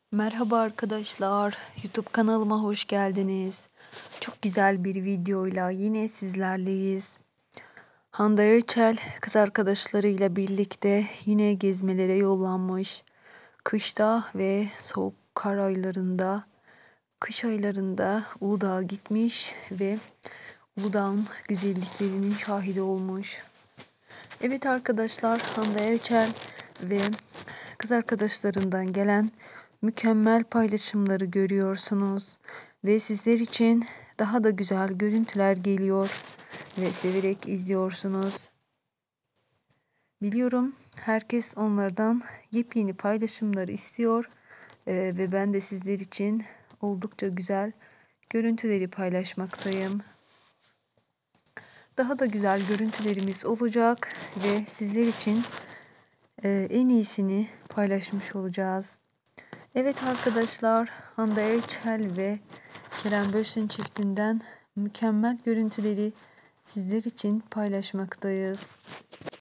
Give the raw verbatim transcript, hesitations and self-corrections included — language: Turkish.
Merhaba arkadaşlar, YouTube kanalıma hoş geldiniz. Çok güzel bir videoyla yine sizlerleyiz. Hande Erçel kız arkadaşlarıyla birlikte yine gezmelere yollanmış. Kışta ve soğuk kar aylarında, kış aylarında Uludağ'a gitmiş ve Uludağ'ın güzelliklerinin şahidi olmuş. Evet arkadaşlar, Hande Erçel ve kız arkadaşlarından gelen mükemmel paylaşımları görüyorsunuz ve sizler için daha da güzel görüntüler geliyor ve severek izliyorsunuz. Biliyorum herkes onlardan yepyeni paylaşımlar istiyor Ee, ve ben de sizler için oldukça güzel görüntüleri paylaşmaktayım. Daha da güzel görüntülerimiz olacak ve sizler için e, en iyisini paylaşmış olacağız. Evet arkadaşlar, Hande Erçel ve Kerem Bürsin çiftinden mükemmel görüntüleri sizler için paylaşmaktayız.